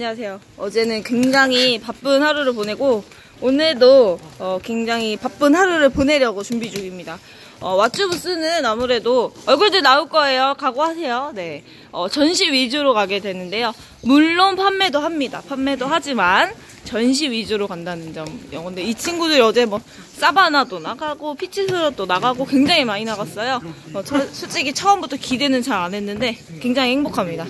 안녕하세요. 어제는 굉장히 바쁜 하루를 보내고 오늘도 굉장히 바쁜 하루를 보내려고 준비 중입니다. 왓츠부스는 아무래도 얼굴들 나올 거예요. 각오하세요. 네. 전시 위주로 가게 되는데요. 물론 판매도 합니다. 판매도 하지만 전시 위주로 간다는 점이요. 근데 이 친구들이 어제 뭐 사바나도 나가고 피치스러도 나가고 굉장히 많이 나갔어요. 솔직히 처음부터 기대는 잘 안 했는데 굉장히 행복합니다.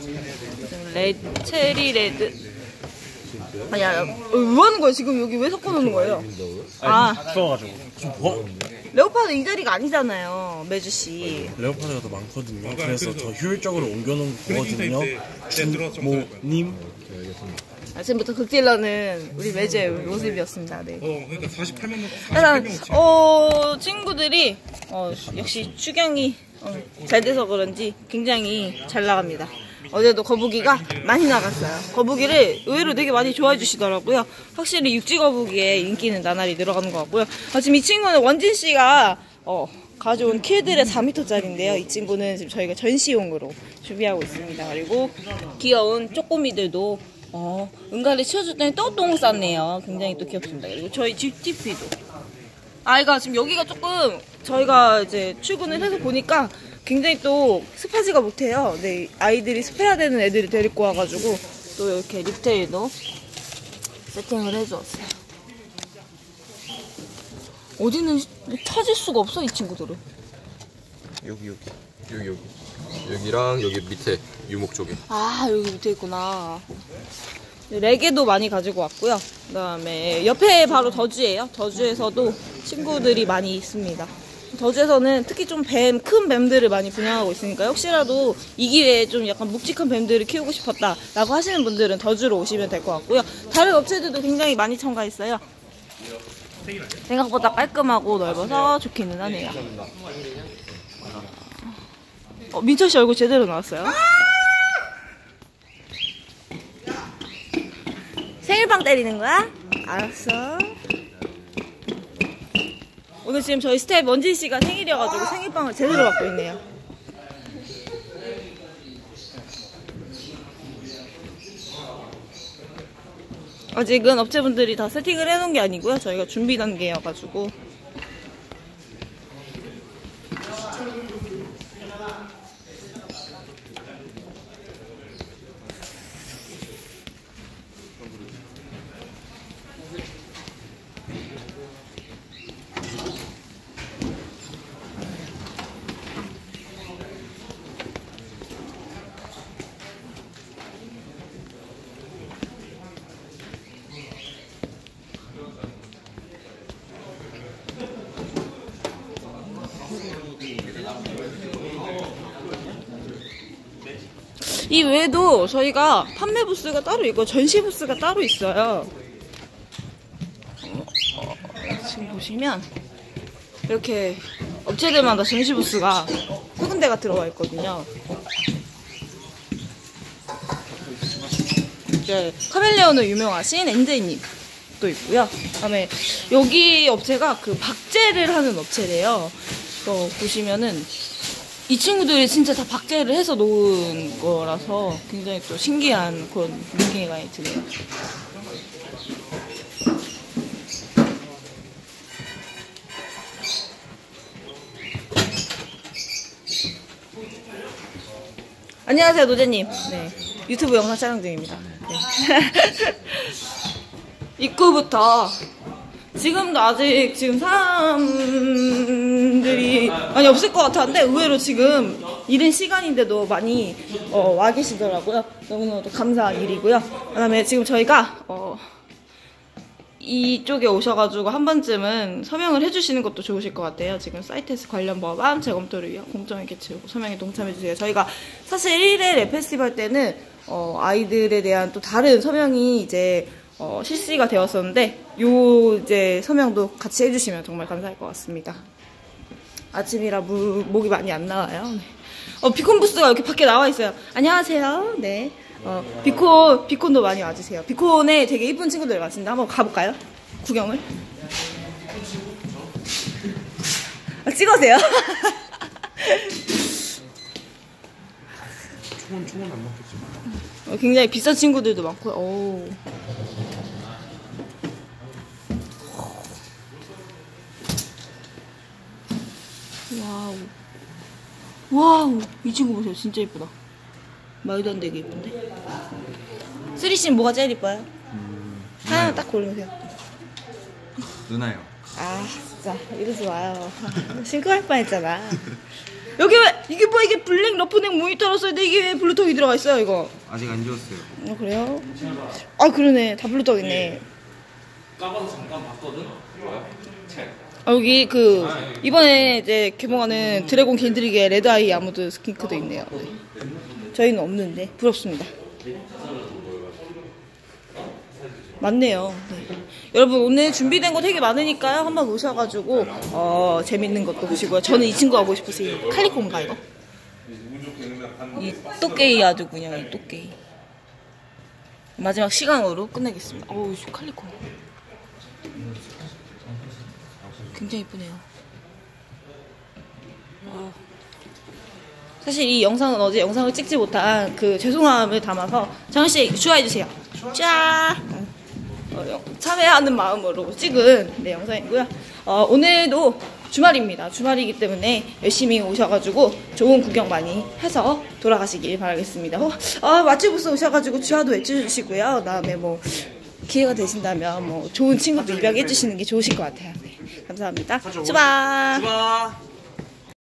체리 레드. 아니야, 뭐 하는 거야? 지금 여기 왜 섞어놓는 거예요? 추워가지고. 뭐? 레오파드 이 자리가 아니잖아요, 매주씨. 레오파드가 더 많거든요. 그래서 더 효율적으로 옮겨놓은 거거든요. 주모님. 아침부터 극딜러는 우리 매주의 모습이었습니다. 네. 그러니까 48만 일단 친구들이 역시 추경이 잘 돼서 그런지 굉장히 잘 나갑니다. 어제도 거북이가 많이 나갔어요. 거북이를 의외로 되게 많이 좋아해 주시더라고요. 확실히 육지 거북이의 인기는 나날이 늘어가는 것 같고요. 지금 이 친구는 원진 씨가 가져온 킬들의 4m짜리인데요. 이 친구는 지금 저희가 전시용으로 준비하고 있습니다. 그리고 귀여운 쪼꼬미들도 은갈이 치워줬더니 또 똥을 쌌네요. 굉장히 또 귀엽습니다. 그리고 저희 GTP도 아이가 지금 여기가 조금 저희가 이제 출근을 해서 보니까 굉장히 또 습하지가 못해요. 네, 아이들이 습해야 되는 애들이 데리고 와가지고 또 이렇게 립테일도 세팅을 해주었어요. 어디는 찾을 수가 없어, 이 친구들은. 여기랑 여기 밑에 유목 쪽에. 여기 밑에 있구나. 레게도 많이 가지고 왔고요. 그 다음에 옆에 바로 더주예요. 더주에서도 친구들이 많이 있습니다. 더주에서는 특히 좀 큰 뱀들을 많이 분양하고 있으니까 혹시라도 이 기회에 좀 약간 묵직한 뱀들을 키우고 싶었다 라고 하시는 분들은 더주로 오시면 될 것 같고요. 다른 업체들도 굉장히 많이 참가했어요. 생각보다 깔끔하고 넓어서 좋기는 하네요. 민철씨 얼굴 제대로 나왔어요. 생일빵 때리는 거야? 알았어. 오늘 지금 저희 스텝 원진씨가 생일이어가지고 생일빵을 제대로 받고 있네요. 아직은 업체분들이 다 세팅을 해놓은 게 아니고요. 저희가 준비 단계여가지고. 이 외에도 저희가 판매 부스가 따로 있고 전시 부스가 따로 있어요. 지금 보시면 이렇게 업체들마다 전시 부스가 세 군데가 들어가 있거든요. 이제 카멜레온으로 유명하신 엔제이님 도 있고요. 그다음에 여기 업체가 그 박제를 하는 업체래요. 보시면은 이 친구들이 진짜 다 박제를 해서 놓은 거라서 굉장히 또 신기한 그런 느낌이 많이 드네요. 안녕하세요, 노제님. 네, 유튜브 영상 촬영 중입니다. 네. 입구부터 지금도 아직 사람들이 많이 없을 것 같았는데 의외로 지금 이른 시간인데도 많이 와 계시더라고요. 너무너무 감사한 일이고요. 그 다음에 지금 저희가 이쪽에 오셔가지고 한 번쯤은 서명을 해주시는 것도 좋으실 것 같아요. 지금 사이테스 관련 법안 재검토를 위한 공정의 개최 서명에 동참해주세요. 저희가 사실 1회 랩 페스티벌 때는 아이들에 대한 또 다른 서명이 이제 실시가 되었었는데 이제 서명도 같이 해주시면 정말 감사할 것 같습니다. 아침이라 목이 많이 안 나와요. 네. 비콘 부스가 이렇게 밖에 나와 있어요. 안녕하세요. 네. 비콘도 많이 와주세요. 비콘에 되게 이쁜 친구들 많습니다. 한번 가볼까요? 구경을. 찍으세요. 총은 안 먹겠지. 굉장히 비싼 친구들도 많고요. 오. 와우. 와우. 이 친구 보세요. 진짜 이쁘다. 말도 안 되게 이쁜데. 쓰리씨는 뭐가 제일 이뻐요? 하나 딱 고르세요. 누나요. 아 진짜 이러지 마요. 싱크할 뻔했잖아. 여기 왜 이게 뭐야? 이게 블랙 러프넥 모니터로 써있는데 이게 왜 블루톡이 들어가 있어요 이거? 아직 안 지웠어요. 그래요? 아 그러네. 다 블루톡 있네. 까봐서 잠깐 봤거든? 아, 여기 그 이번에 이제 개봉하는 드래곤 겐드릭의 레드아이 아모드 스킨크도 있네요. 네. 저희는 없는데 부럽습니다. 맞네요. 네. 여러분 오늘 준비된 거 되게 많으니까요. 한번 오셔가지고 재밌는 것도 보시고요. 저는 이 친구가 보고 싶으세요. 칼리코인가 이거? 이 또깨이 아주 그냥 이 또깨이. 마지막 시간으로 끝내겠습니다. 어우 칼리코. 굉장히 이쁘네요. 사실 이 영상은 어제 영상을 찍지 못한 그 죄송함을 담아서 정은씨 좋아해주세요. 짜! 참여하는 마음으로 찍은 네, 영상이고요. 오늘도 주말입니다. 주말이기 때문에 열심히 오셔가지고 좋은 구경 많이 해서 돌아가시길 바라겠습니다. 맛집부스 오셔가지고 주화도 외쳐주시고요. 그다음에 뭐 기회가 되신다면 뭐 좋은 친구도 입양해 주시는 게 좋으실 것 같아요. 네, 감사합니다. 수바.